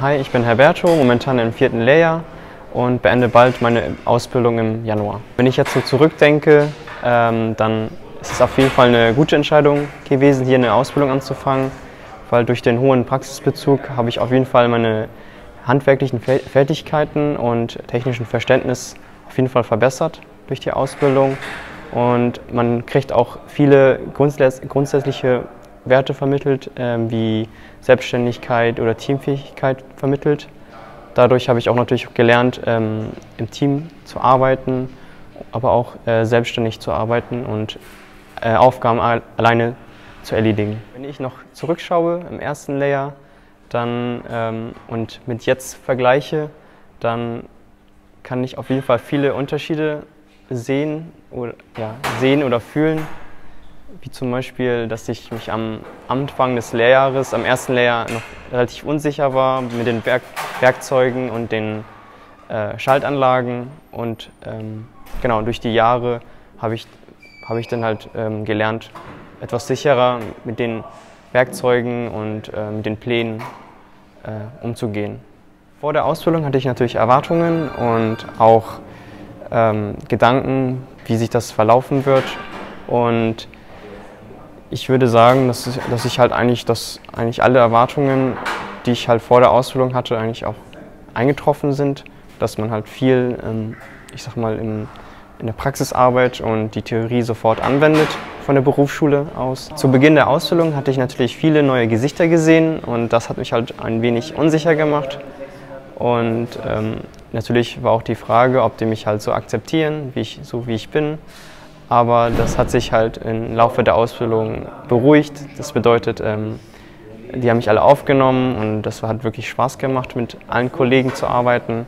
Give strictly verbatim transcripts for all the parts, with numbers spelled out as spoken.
Hi, ich bin Herberto, momentan im vierten Lehrjahr und beende bald meine Ausbildung im Januar. Wenn ich jetzt so zurückdenke, ähm, dann ist es auf jeden Fall eine gute Entscheidung gewesen, hier eine Ausbildung anzufangen, weil durch den hohen Praxisbezug habe ich auf jeden Fall meine handwerklichen Fertigkeiten und technischen Verständnis auf jeden Fall verbessert durch die Ausbildung. Und man kriegt auch viele grundsätzliche Werte vermittelt, äh, wie Selbstständigkeit oder Teamfähigkeit vermittelt. Dadurch habe ich auch natürlich gelernt, ähm, im Team zu arbeiten, aber auch äh, selbstständig zu arbeiten und äh, Aufgaben alleine zu erledigen. Wenn ich noch zurückschaue im ersten Lehrjahr dann, ähm, und mit jetzt vergleiche, dann kann ich auf jeden Fall viele Unterschiede sehen oder, ja, sehen oder fühlen. Wie zum Beispiel, dass ich mich am Anfang des Lehrjahres, am ersten Lehrjahr noch relativ unsicher war mit den Werk Werkzeugen und den äh, Schaltanlagen. Und ähm, genau, durch die Jahre habe ich, hab ich dann halt ähm, gelernt, etwas sicherer mit den Werkzeugen und äh, mit den Plänen äh, umzugehen. Vor der Ausbildung hatte ich natürlich Erwartungen und auch ähm, Gedanken, wie sich das verlaufen wird. Und ich würde sagen, dass, ich, dass ich halt eigentlich, dass eigentlich alle Erwartungen, die ich halt vor der Ausbildung hatte, eigentlich auch eingetroffen sind. Dass man halt viel, ähm, ich sag mal, in, in der Praxis arbeitet und die Theorie sofort anwendet von der Berufsschule aus. Zu Beginn der Ausbildung hatte ich natürlich viele neue Gesichter gesehen und das hat mich halt ein wenig unsicher gemacht. Und ähm, natürlich war auch die Frage, ob die mich halt so akzeptieren, wie ich, so wie ich bin. Aber das hat sich halt im Laufe der Ausbildung beruhigt. Das bedeutet, ähm, die haben mich alle aufgenommen und das hat wirklich Spaß gemacht, mit allen Kollegen zu arbeiten.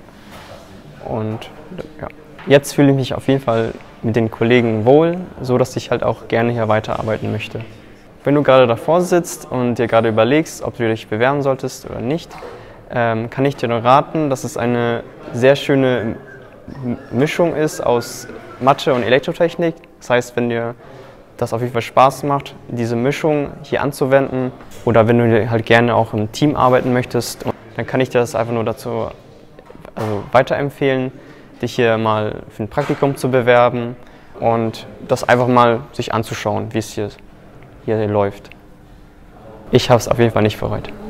Und ja. Jetzt fühle ich mich auf jeden Fall mit den Kollegen wohl, so dass ich halt auch gerne hier weiterarbeiten möchte. Wenn du gerade davor sitzt und dir gerade überlegst, ob du dich bewerben solltest oder nicht, ähm, kann ich dir nur raten, dass es eine sehr schöne Mischung ist aus Mathe und Elektrotechnik. Das heißt, wenn dir das auf jeden Fall Spaß macht, diese Mischung hier anzuwenden oder wenn du halt gerne auch im Team arbeiten möchtest, dann kann ich dir das einfach nur dazu also weiterempfehlen, dich hier mal für ein Praktikum zu bewerben und das einfach mal sich anzuschauen, wie es hier, hier läuft. Ich habe es auf jeden Fall nicht bereut.